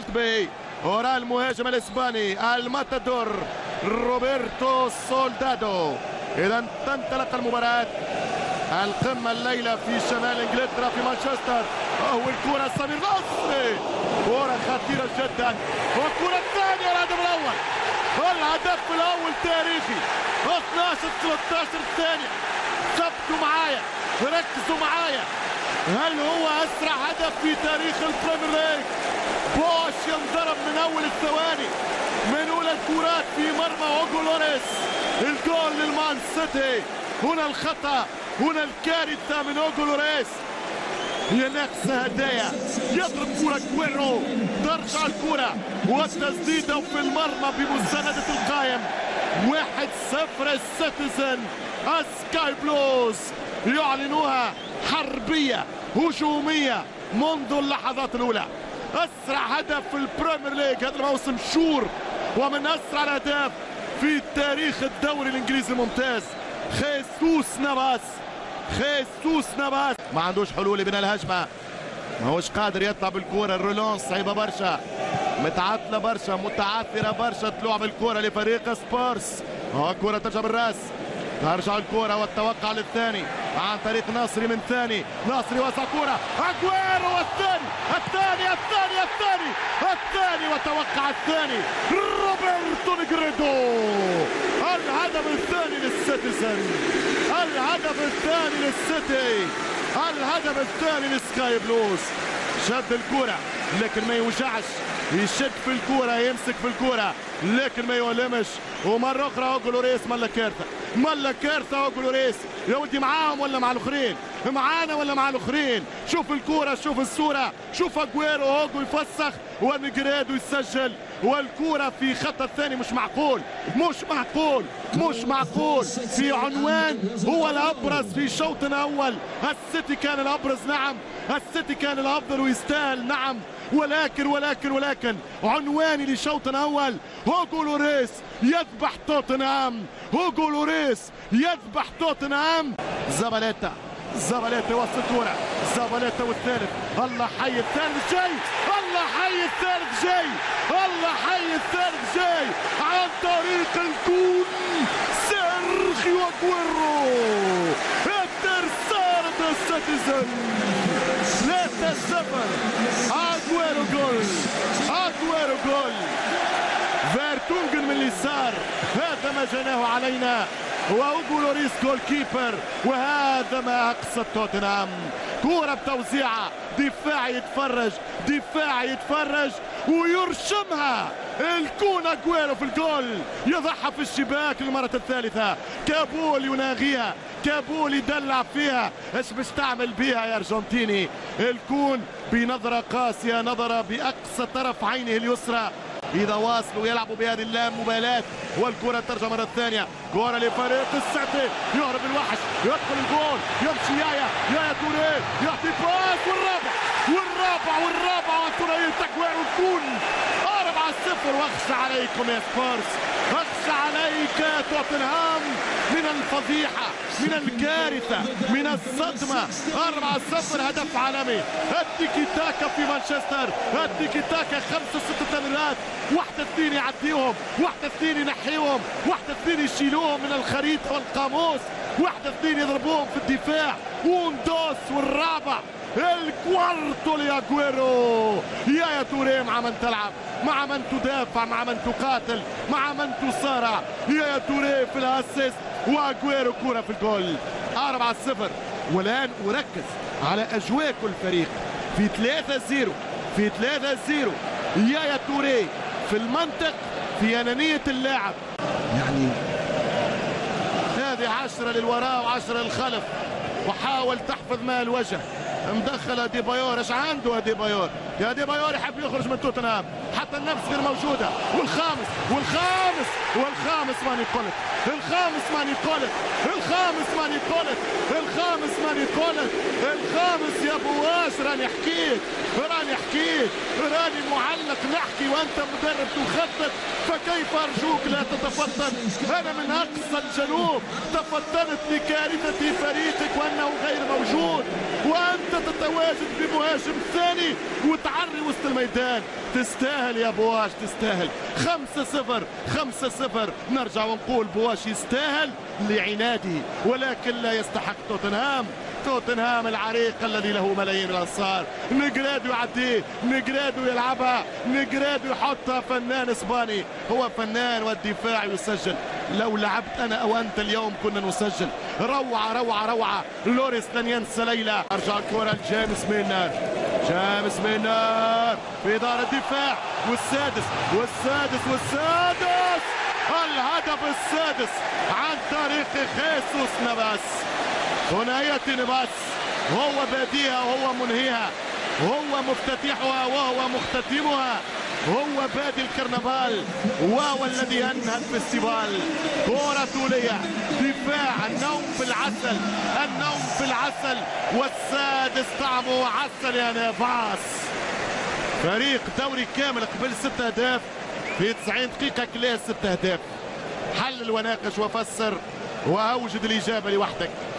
به وراء المهاجم الاسباني الماتادور روبرتو سولدادو. اذا تنطلق المباراة، القمة الليلة في شمال انجلترا في مانشستر. اول كرة سمير نصري، كرة خطيرة جدا، والكرة الثانية الهدف الاول، الهدف الاول تاريخي 12-13 الثانية. ثبتوا معايا، ركزوا معايا، هل هو اسرع هدف في تاريخ البريمير ليج؟ بوش ينضرب من اول الثواني، من اولى الكرات في مرمى اوغو لوريس. الجول للمان سيتي، هنا الخطأ، هنا الكارثة من اوغو لوريس، هي ناقصة هدايا. يضرب كرة كويرو، ترجع الكرة والتسديدة في المرمى بمساندة القائم. 1-0 السيتيزن. السكاي بلوز يعلنوها حربية هجومية منذ اللحظات الأولى. أسرع هدف في البريمير ليج هذا الموسم شور، ومن أسرع الأهداف في تاريخ الدوري الإنجليزي الممتاز. خيسوس نافاس، خيسوس نافاس ما عندوش حلول من الهجمة، ما هوش قادر يطلع بالكرة. الرولون صعيبة برشا، متعطلة برشا، متعثرة برشا تلعب الكرة لفريق سبورس. كرة ترجع بالراس، ترجع الكرة والتوقع للثاني عن طريق ناصري من ثاني. ناصري وسع كرة، اجويرو والثاني الثاني الثاني الثاني الثاني وتوقع الثاني روبرتو نيجريدو. الهدف الثاني للسيتيزن، الهدف الثاني للسيتي، الهدف الثاني للسكاي بلوز. شد الكرة لكن ما يوجعش، يشد في الكرة، يمسك في الكرة لكن ما يولمش. ومرة أخرى اوغو لوريس ملا كارثة، ملا كارثة اوغو لوريس. يا ولدي معاهم ولا مع الآخرين؟ معانا ولا مع الآخرين؟ شوف الكرة، شوف الصورة، شوف اجويرو اوغو يفسخ ونيجريدو يسجل، والكرة في خط الثاني. مش معقول، مش معقول، مش معقول. في عنوان هو الأبرز في شوط أول. السيتي كان الأبرز، نعم، السيتي كان الأفضل ويستاهل، نعم، ولكن عنواني لشوط أول، اوغو لوريس يذبح توتنهام، اوغو لوريس يذبح توتنهام. زباليتا، زباليتا يوصل الكرة، زباليتا والثالث، الله حي الثالث جاي، الله حي الثالث جاي، الله حي الثالث جاي عن طريق الكون سيرخيو اجويرو. الترسانة السيتيزن 3-0. اجويرو جول، اجويرو جول. فيرتونجن من اليسار، هذا ما جناه علينا، واوغو لوريس جول كيبر، وهذا ما اقصى توتنهام. كرة بتوزيعة، دفاع يتفرج، دفاع يتفرج ويرشمها الكون اجويرو في الجول، يضعها في الشباك للمرة الثالثة. كابول يناغيها، كابول يدلع فيها، ايش باش تعمل بيها يا ارجنتيني؟ الكون بنظرة قاسية نظر بأقصى طرف عينه اليسرى. إذا واصلوا يلعبوا بهذه اللامبالاة، والكرة ترجع مرة ثانية، كرة لفريق السعودي، يهرب الوحش، يدخل الجول، يمشي يا توريه، يعطي باس، والرابع وتوريه تكوير الكون 4-0. واخشى عليكم يا سبورس، اخشى عليك توتنهام من الفضيحة، من الكارثة، من الصدمة. 4-0 هدف عالمي. التيكي تاكا في مانشستر، التيكي تاكا 5-6 تمريرات، 1-2 يعديهم، 1-2 ينحيهم، 1-2 يشيلوهم من الخريطة والقاموس، 1-2 يضربوهم في الدفاع. وندوس والرابع الكوارتو لاجويرو. يا توريه، مع من تلعب، مع من تدافع، مع من تقاتل، مع من تصارع. يا توريه في الاسيست، واجويرو كرة في الجول. 4-0. والان اركز على اجواء كل فريق في 3-0، في 3-0. يا توريه في المنطق، في انانية اللاعب، يعني هذه 10 للوراء و10 للخلف، وحاول تحفظ ماء الوجه. مدخل ديبايور، ايش عنده ديبايور؟ يا ديبايور يحب يخرج من توتنهام، حتى النفس غير موجوده. والخامس ماني قلت، الخامس ماني قلت، الخامس يا بواش. راني حكيت، راني معلق نحكي وانت مدرب تخطط، فكيف ارجوك لا تتفطن؟ انا من اقصى الجنوب تفطنت لكارثة فريقك وانه غير موجود، وانت تتواجد بمهاجم ثاني وتعري وسط الميدان. تستاهل يا بواش، تستاهل. 5-0 5-0. نرجع ونقول بواش يستاهل لعناده، ولكن لا يستحق توتنهام. توتنهام العريق الذي له ملايين الانصار. نجرادو يعديه، نجرادو يلعبها، نجرادو يحطها. فنان اسباني، هو فنان والدفاع يسجل. لو لعبت انا او انت اليوم كنا نسجل. روعه روعه روعه. لوريس لن ينسى ليلى. ارجع الكره لجيمس مينار. جيمس مينار في دار الدفاع، والسادس والسادس والسادس. الهدف السادس عن طريق خيسوس نافاس. ثنائية نافاس، هو باديها وهو منهيها، هو مفتتحها وهو مختتمها، هو بادي الكرنفال وهو الذي انهى الفستيفال. كرة طولية، دفاع، النوم في العسل، النوم في العسل، والسادس طعمه عسل يا نافاس. فريق دوري كامل قبل 6 أهداف في 90 دقيقة، كلها 6 أهداف. حلل وناقش وفسر واوجد الإجابة لوحدك.